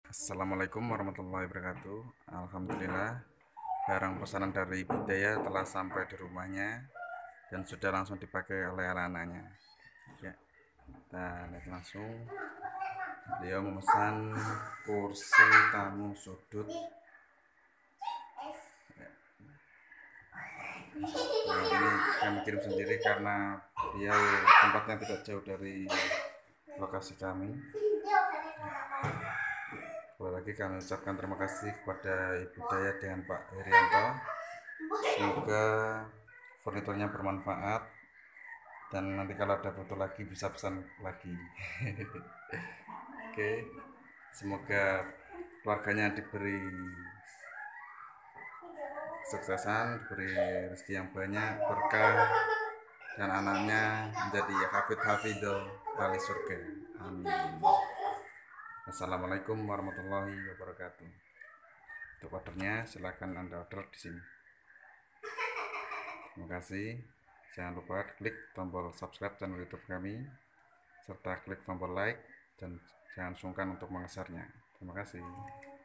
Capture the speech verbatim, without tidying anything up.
Assalamualaikum warahmatullahi wabarakatuh. Alhamdulillah, barang pesanan dari Budaya telah sampai di rumahnya dan sudah langsung dipakai oleh anak-anaknya. Ya, kita lihat langsung. Beliau memesan kursi tamu sudut. Nah, ini kami kirim sendiri karena dia tempatnya tidak jauh dari lokasi kami. Sekali lagi kami ucapkan terima kasih kepada Ibu Daya dengan Pak Herianto. Semoga furniturnya bermanfaat dan nanti kalau ada butuh lagi bisa pesan lagi. Oke, semoga keluarganya diberi kesuksesan, diberi rezeki yang banyak, berkah, dan anaknya menjadi hafid hafidho wali surga. Amin. Assalamualaikum warahmatullahi wabarakatuh. Untuk ordernya silakan Anda order di sini. Terima kasih. Jangan lupa klik tombol subscribe channel YouTube kami serta klik tombol like dan jangan sungkan untuk mengesernya. Terima kasih.